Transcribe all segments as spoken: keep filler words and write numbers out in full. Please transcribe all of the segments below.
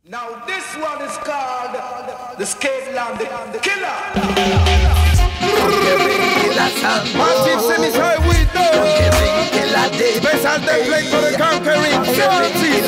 Now this one is called the Skate Land Killer. Massive semi-shy we do. Special template for the conquering forces.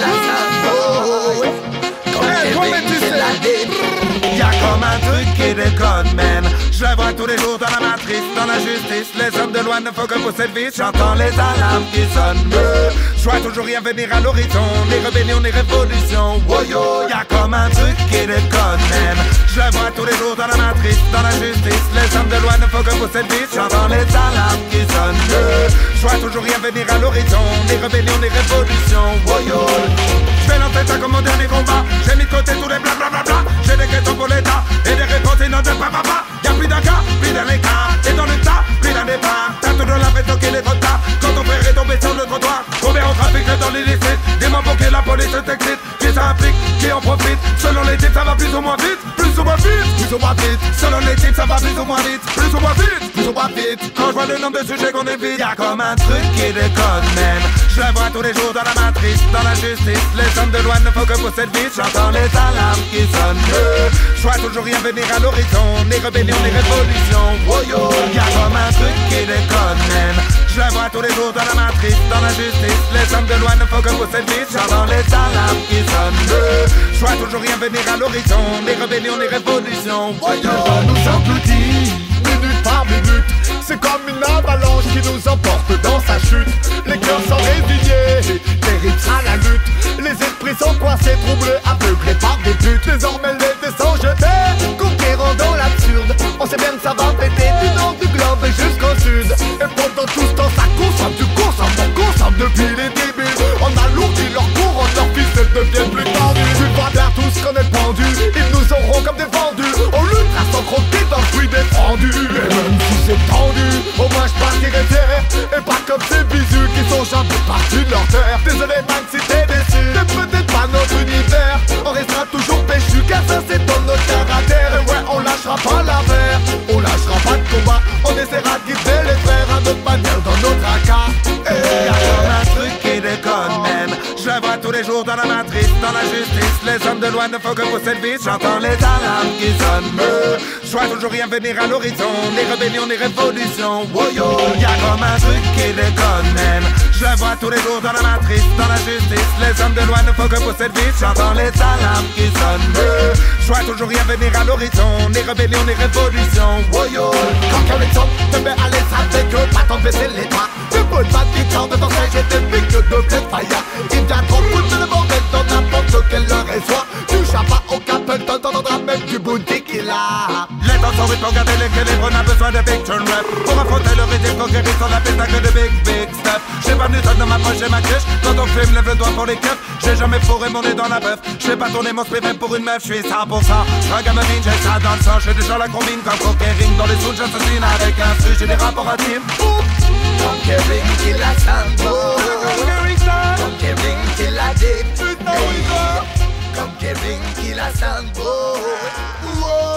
Hey, comment tu sais? Y'a comme un truc qui déconne, man. Je la vois tous les jours dans la matrice, dans la justice. Les hommes de loi ne font que pousser le vice. J'entends les alarmes qui sonnent. Je vois toujours rien venir à l'horizon. Les rébellions, les révolutions. Woyo, y'a comme un truc qui déconne, man. Je la vois tous les jours dans la matrice, dans la justice. Les hommes de loi ne font que pousser le vice. J'entends les alarmes qui sonnent. Je vois toujours rien venir à l'horizon. Les rébellions, les révolutions. Woyo, je fais l'entête à comme mon dernier combat. J'ai mis de côté tous les blablabla. J'ai des questions pour l'État et des réponses inaudibles, papa. Y'a plus d'un cas, plus d'un écart. Et dans le tas, plus d'un départ. T'as toujours l'impression qu'il est trop tard. Quand ton frère est tombé sur le trottoir, combien on trafique dans l'illicite. Des mots pour que la police t'excite. Qui ça implique, qui en profite. Selon les types, ça va plus ou moins vite. Plus ou moins vite, plus ou moins vite. Selon les types, ça va plus ou moins vite. Plus ou moins vite, plus ou moins vite. Quand je vois le nombre de sujets qu'on évite, y'a comme un truc qui déconne, man. Je la vois tous les jours dans la matrice, dans la justice. Les hommes de loi ne font que pousser le vice. J'entends les alarmes qui sonnent. Je vois toujours rien venir à l'horizon. Les rébellions, les révolutions. Woyo, y'a comme un truc qui déconne, man. Je la vois tous les jours dans la matrice, dans la justice. Les hommes de loi ne font que pousser le vice. J'entends les alarmes qui sonnent. Je vois toujours rien venir à l'horizon. Les rébellions, les révolutions. Woyo, nous engloutit, minute par minute. C'est comme une avalanche qui nous emporte dans sa chute. Les cœurs sont résignés, terrible sera la lutte. Les esprits sont coincés, troublés, aveuglés par des buts. Désormais les dés sont jetés, conquérant dans l'absurde. On sait bien que ça va péter du nord du globe et jusqu'au sud. Et pendant tout ce temps ça consomme, tu consommes, on consomme depuis les débuts. On alourdit leur cours, leurs ficelles deviennent plus tendues. Tu vois bien tout ce qu'on est pendu, ils nous auront comme des vendus. On luttera sans croquer dans le fruit défendu. Et même si c'est tendu, au moins je partirai fier. Et pas comme ces bisous qui sont jamais partis de leur terre. Désolé man si t'es déçu, c'est peut-être pas notre univers. On restera toujours péchu car ça c'est dans notre caractère. Et ouais on lâchera pas la mer, on lâchera pas de combat. On essaiera de guider les frères à notre manière dans notre accord. Y'a comme un truc qui déconne, man. Je la vois tous les jours dans la matrice, dans la justice. Les hommes de loi ne font que pousser le vice. J'entends les alarmes qui sonnent. Je vois toujours rien venir à l'horizon. Les rébellions, les révolutions. Woyo, y'a comme un truc qui déconne, man. Je la vois tous les jours dans la matrice, dans la justice. Les hommes de loi ne font que pousser le vice. J'entends les alarmes qui sonnent. Je vois toujours rien venir à l'horizon. Les rébellions, les révolutions. Woyo, quand quelqu'un tombe, te met à l'aise avec eux, pas t'en baisser les bras. Tu peux pas te dire de ton siège, j'étais pique de blé faillant. Il vient trop foutre le bordel dans n'importe quelle heure et soir. Tu pas au Capleton, t'entendras même du boutique qu'il a. Les temps sont vite pour garder l'équilibre, on a besoin de big turn rap. Pour affronter le ridicule, conquérir sur la piste de big big step. J'ai pas venu ça dans ma poche, j'ai ma crèche. Quand on filme, lève le doigt pour les keufs. J'ai jamais fourré mon nez dans la bœuf. J'fais pas tourner mon split même pour une meuf, j'suis ça pour ça. Ragamuffin, j'ai ça dans le sang, j'ai déjà la combine comme conquéring. Dans les zooms, j'assassine avec un stru, j'ai des rapports à team. Conquering till I sambo, conquering till I dip, conquering till I sambo.